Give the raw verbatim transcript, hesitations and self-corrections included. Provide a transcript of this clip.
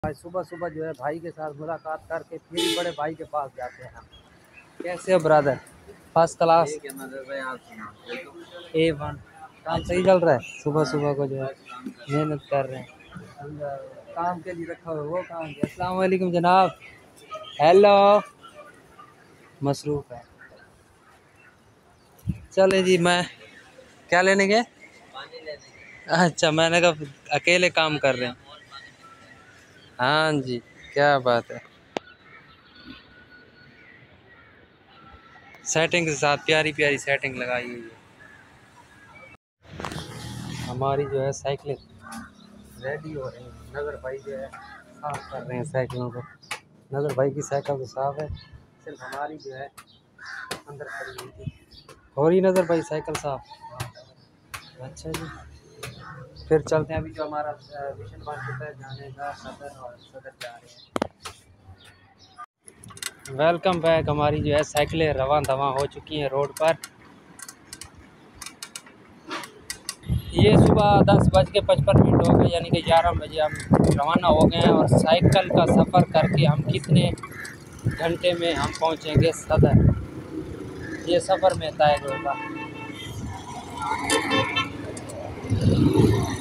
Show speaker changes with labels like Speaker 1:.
Speaker 1: आज सुबह सुबह जो है भाई के साथ मुलाकात करके फिर बड़े भाई के पास जाते हैं हम। कैसे हो brother? First class A one. काम सही चल रहा है? सुबह सुबह को जो है मेहनत कर रहे हैं, काम के लिए रखा हुआ वो काम किया। अस्सलाम वालेकुम जनाब। हेलो, मसरूफ़ है। चले जी, मैं क्या लेने गए? अच्छा, मैंने कहा अकेले काम कर रहे हैं। हाँ जी, क्या बात है। सेटिंग के साथ प्यारी प्यारी सेटिंग लगाई हुई है। हमारी जो है साइकिलें रेडी हो रही हैं। नगर भाई जो है साफ कर रहे हैं साइकिलों को। नगर भाई की साइकिल तो साफ है, सिर्फ हमारी जो है अंदर खड़ी हुई थी। हो रही नगर भाई साइकिल साफ? अच्छा जी, फिर चलते हैं। अभी जो हमारा मिशन बन चुका है जाने का, सदर और सदर जा रहे हैं। Welcome back. हमारी जो है साइकिलें रवां दवां हो चुकी हैं रोड पर। ये सुबह दस बज के पचपन मिनट हो गए, यानी कि ग्यारह बजे हम रवाना हो गए हैं। और साइकिल का सफ़र करके हम कितने घंटे में हम पहुंचेंगे सदर, ये सफ़र में तय होगा।